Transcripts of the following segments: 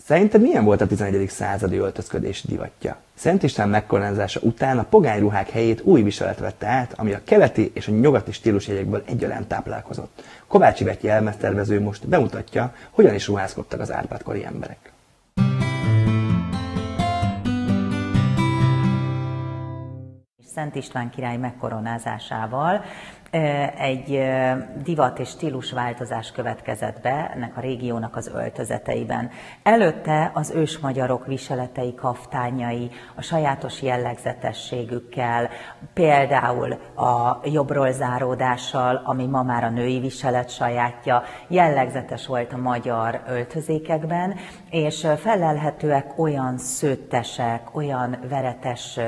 Szerinted milyen volt a 11. századi öltözködés divatja? Szent István megkoronázása után a pogány ruhák helyét új viselet vette át, ami a keleti és a nyugati stílusjegyekből egyaránt táplálkozott. Kovácsi Betty jelmeztervező most bemutatja, hogyan is ruházkodtak az Árpád-kori emberek. Szent István király megkoronázásával egy divat és stílusváltozás következett be ennek a régiónak az öltözeteiben. Előtte az ősmagyarok viseletei, kaftányai, a sajátos jellegzetességükkel, például a jobbról záródással, ami ma már a női viselet sajátja, jellegzetes volt a magyar öltözékekben, és fellelhetőek olyan szőttesek, olyan veretes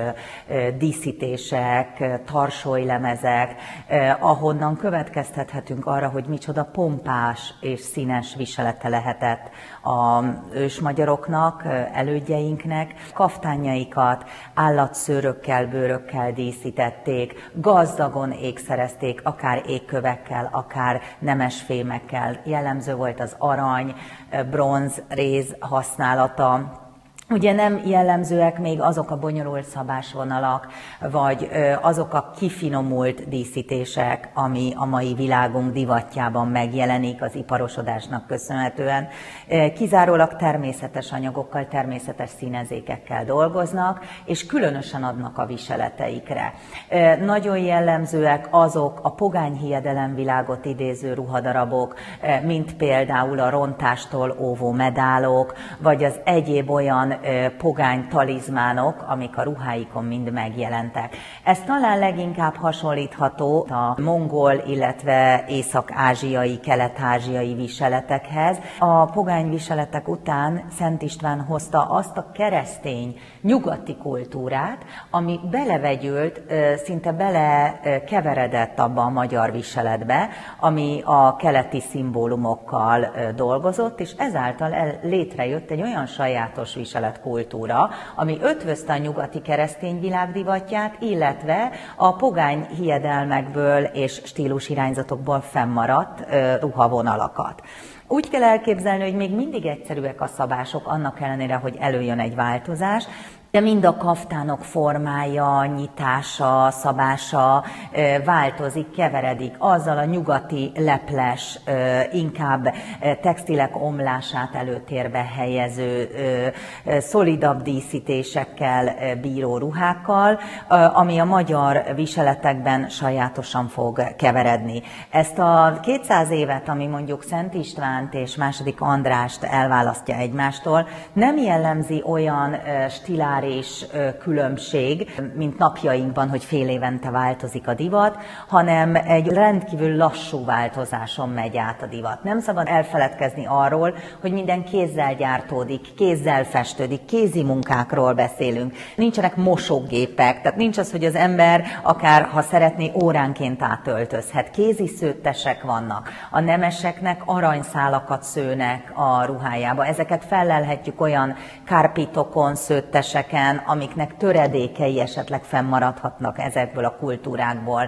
díszítések, tarsólylemezek, ahonnan következtethetünk arra, hogy micsoda pompás és színes viselete lehetett az ősmagyaroknak, elődjeinknek. Kaftányaikat állatszőrökkel, bőrökkel díszítették, gazdagon ékszerezték, akár égkövekkel, akár nemesfémekkel. Jellemző volt az arany, bronz, réz használata. Ugye nem jellemzőek még azok a bonyolult szabásvonalak, vagy azok a kifinomult díszítések, ami a mai világunk divatjában megjelenik az iparosodásnak köszönhetően. Kizárólag természetes anyagokkal, természetes színezékekkel dolgoznak, és különösen adnak a viseleteikre. Nagyon jellemzőek azok a pogány hiedelemvilágot idéző ruhadarabok, mint például a rontástól óvó medálok, vagy az egyéb olyan pogány talizmánok, amik a ruháikon mind megjelentek. Ez talán leginkább hasonlítható a mongol, illetve észak-ázsiai, kelet-ázsiai viseletekhez. A pogány viseletek után Szent István hozta azt a keresztény, nyugati kultúrát, ami belevegyült, szinte belekeveredett abba a magyar viseletbe, ami a keleti szimbólumokkal dolgozott, és ezáltal létrejött egy olyan sajátos viseletkultúra, ami ötvözte a nyugati keresztény világ divatját, illetve a pogány hiedelmekből és stílusirányzatokból fennmaradt ruhavonalakat. Úgy kell elképzelni, hogy még mindig egyszerűek a szabások, annak ellenére, hogy előjön egy változás, de mind a kaftánok formája, nyitása, szabása változik, keveredik azzal a nyugati leples, inkább textilek omlását előtérbe helyező, szolidabb díszítésekkel bíró ruhákkal, ami a magyar viseletekben sajátosan fog keveredni. Ezt a 200 évet, ami mondjuk Szent Istvánt és II. Andrást elválasztja egymástól, nem jellemzi olyan stilár és különbség, mint napjainkban, hogy fél évente változik a divat, hanem egy rendkívül lassú változáson megy át a divat. Nem szabad elfeledkezni arról, hogy minden kézzel gyártódik, kézzel festődik, kézi munkákról beszélünk. Nincsenek mosógépek, tehát nincs az, hogy az ember akár, ha szeretné, óránként átöltözhet. Kézi szőttesek vannak. A nemeseknek aranyszálakat szőnek a ruhájába. Ezeket fellelhetjük olyan kárpitokon, szőttesek, amiknek töredékei esetleg fennmaradhatnak ezekből a kultúrákból.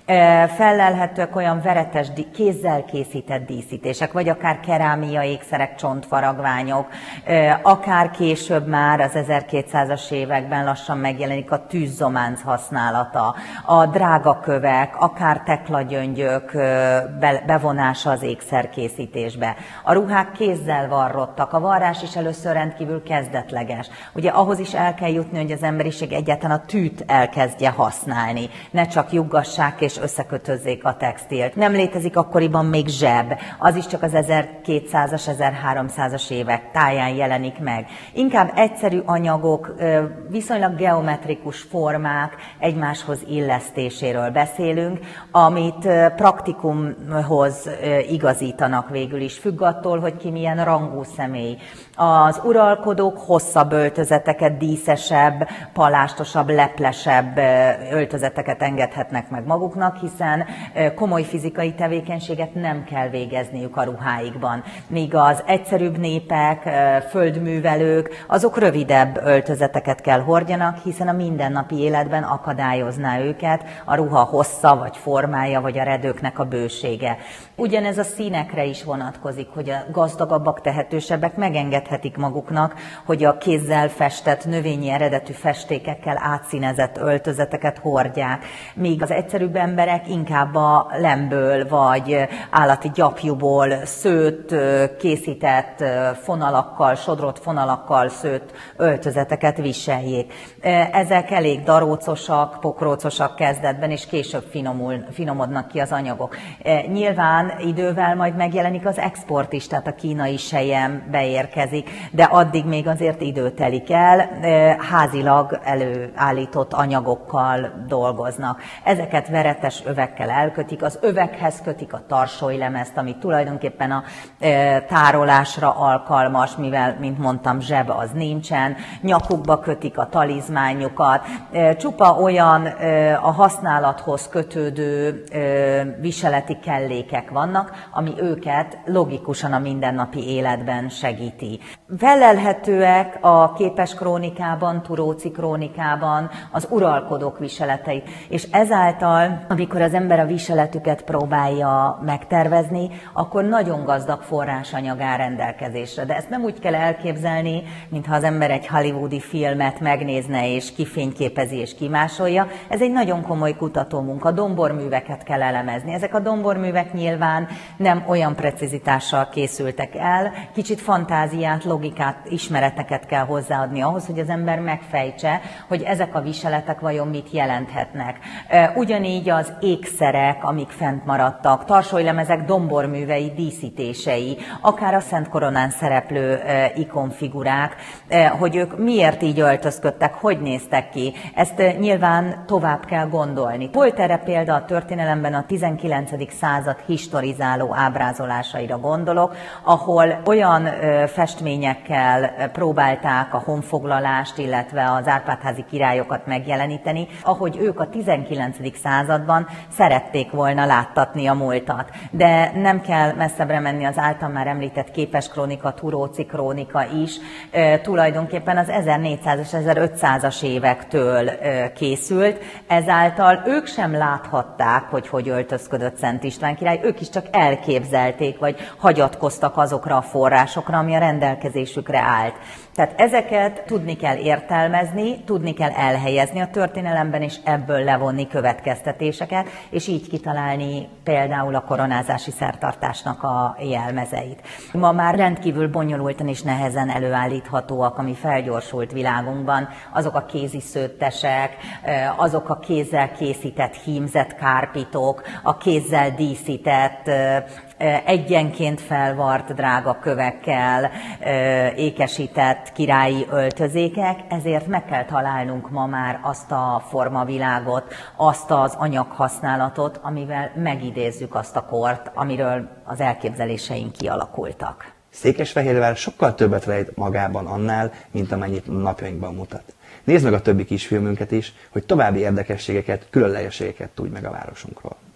Fellelhetőek olyan veretes, kézzel készített díszítések, vagy akár kerámia ékszerek, csontfaragványok, akár később már az 1200-as években lassan megjelenik a tűzzománc használata, a drágakövek, akár teklagyöngyök bevonása az ékszerkészítésbe. A ruhák kézzel varrottak, a varrás is először rendkívül kezdetleges. Ugye ahhoz is el kell jutni, hogy az emberiség egyáltalán a tűt elkezdje használni, ne csak juggassák és összekötözzék a textilt. Nem létezik akkoriban még zseb, az is csak az 1200-as, 1300-as évek táján jelenik meg. Inkább egyszerű anyagok, viszonylag geometrikus formák egymáshoz illesztéséről beszélünk, amit praktikumhoz igazítanak végül is, függ attól, hogy ki milyen rangú személy. Az uralkodók hosszabb öltözeteket, díszesebb, palástosabb, leplesebb öltözeteket engedhetnek meg maguknak, hiszen komoly fizikai tevékenységet nem kell végezniük a ruháikban. Míg az egyszerűbb népek, földművelők, azok rövidebb öltözeteket kell hordjanak, hiszen a mindennapi életben akadályozná őket a ruha hossza, vagy formája, vagy a redőknek a bősége. Ugyanez a színekre is vonatkozik. vonatkozik, hogy a gazdagabbak, tehetősebbek megengedhetik maguknak, hogy a kézzel festett, növényi eredetű festékekkel átszínezett öltözeteket hordják, míg az egyszerűbb emberek inkább a lemből vagy állati gyapjúból szőtt, készített fonalakkal, sodrott fonalakkal szőtt öltözeteket viseljék. Ezek elég darócosak, pokrócosak kezdetben, és később finomodnak ki az anyagok. Nyilván idővel majd megjelenik az export is, tehát a kínai selyem beérkezik, de addig még azért idő telik el, házilag előállított anyagokkal dolgoznak. Ezeket veretes övekkel elkötik, az övekhez kötik a tarsolylemezt, ami tulajdonképpen a tárolásra alkalmas, mivel, mint mondtam, zseb az nincsen, nyakukba kötik a talizmánjukat, csupa olyan a használathoz kötődő viseleti kellékek vannak, ami őket logikusan a mindennapi életben segíti. Fellelhetőek a képes krónikában, Turóczi krónikában az uralkodók viseletei, és ezáltal, amikor az ember a viseletüket próbálja megtervezni, akkor nagyon gazdag forrásanyag áll rendelkezésre. De ezt nem úgy kell elképzelni, mintha az ember egy hollywoodi filmet megnézne és kifényképezi és kimásolja. Ez egy nagyon komoly kutatómunka, domborműveket kell elemezni. Ezek a domborművek nyilván nem olyan precizitással készültek el, kicsit fantáziát, logikát, ismereteket kell hozzáadni ahhoz, hogy az ember megfejtse, hogy ezek a viseletek vajon mit jelenthetnek. Ugyanígy az ékszerek, amik fent maradtak, tarsolylemezek domborművei, díszítései, akár a Szent Koronán szereplő ikonfigurák, hogy ők miért így öltözködtek, hogy néztek ki. Ezt nyilván tovább kell gondolni. Volt erre példa a történelemben, a 19. század historizáló ábrázolásaira gondolok, ahol olyan festményekkel próbálták a honfoglalást, illetve az Árpád-házi királyokat megjeleníteni, ahogy ők a 19. században szerették volna láttatni a múltat. De nem kell messzebbre menni, az által már említett képes krónika, Turóczi krónika is tulajdonképpen az 1400-as, 1500-as évektől készült, ezáltal ők sem láthatták, hogy öltözködött Szent István király, ők is csak elképzelték, vagy hagyatkoztak azokra a forrásokra, ami a rendelkezésükre állt. Tehát ezeket tudni kell értelmezni, tudni kell elhelyezni a történelemben, és ebből levonni következtetéseket, és így kitalálni például a koronázási szertartásnak a jelmezeit. Ma már rendkívül bonyolultan és nehezen előállíthatóak, ami felgyorsult világunkban, azok a kéziszőttesek, azok a kézzel készített hímzett kárpitok, a kézzel díszített, egyenként felvart drága kövekkel ékesített királyi öltözékek, ezért meg kell találnunk ma már azt a formavilágot, azt az anyaghasználatot, amivel megidézzük azt a kort, amiről az elképzeléseink kialakultak. Székesfehérvár sokkal többet rejt magában annál, mint amennyit napjainkban mutat. Nézd meg a többi kisfilmünket is, hogy további érdekességeket, különlegességeket tudj meg a városunkról.